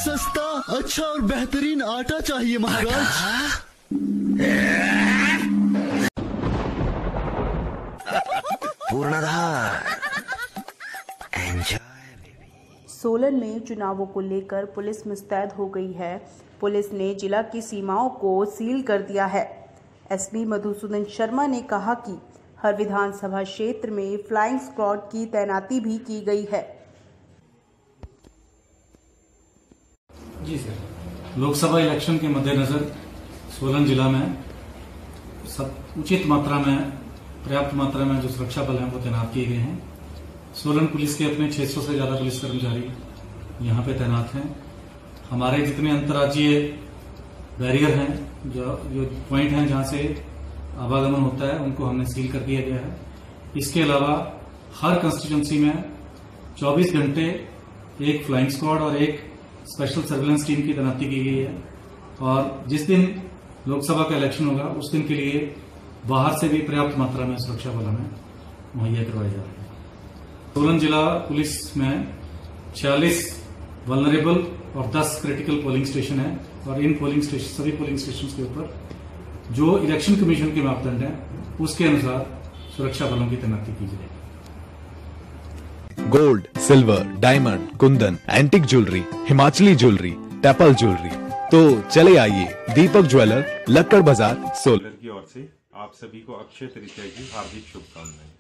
सस्ता, अच्छा और बेहतरीन आटा चाहिए महाराज। पूर्णाधार, एंजॉय। सोलन में चुनावों को लेकर पुलिस मुस्तैद हो गई है। पुलिस ने जिला की सीमाओं को सील कर दिया है। एसपी मधुसूदन शर्मा ने कहा कि हर विधानसभा क्षेत्र में फ्लाइंग स्क्वाड की तैनाती भी की गई है। जी सर, लोकसभा इलेक्शन के मद्देनजर सोलन जिला में उचित मात्रा में, पर्याप्त मात्रा में जो सुरक्षा बल हैं वो तैनात किए गए हैं। सोलन पुलिस के अपने 600 से ज्यादा पुलिस कर्मचारी यहाँ पे तैनात हैं। हमारे जितने अंतर्राज्यीय बैरियर हैं, जो पॉइंट हैं जहां से आवागमन होता है, उनको हमने सील कर दिया गया है। इसके अलावा हर कंस्टिट्यूंसी में 24 घंटे एक फ्लाइंग स्क्वाड और एक स्पेशल सर्विलेंस टीम की तैनाती की गई है। और जिस दिन लोकसभा का इलेक्शन होगा उस दिन के लिए बाहर से भी पर्याप्त मात्रा में सुरक्षा बल हमें मुहैया करवाए जा रहे हैं। सोलन जिला पुलिस में 46 वल्नरेबल और 10 क्रिटिकल पोलिंग स्टेशन है और इन सभी पोलिंग स्टेशन के ऊपर जो इलेक्शन कमीशन के मापदंड है उसके अनुसार सुरक्षा बलों की तैनाती की जाएगी। Gold, silver, diamond, kundan, antique jewellery, Himachali jewellery, temple jewellery, तो चले आइए दीपक ज्वेलर, लक्कड़ बाजार, सोलन की ओर से आप सभी को अक्षय तृतीया की हार्दिक शुभकामनाएं।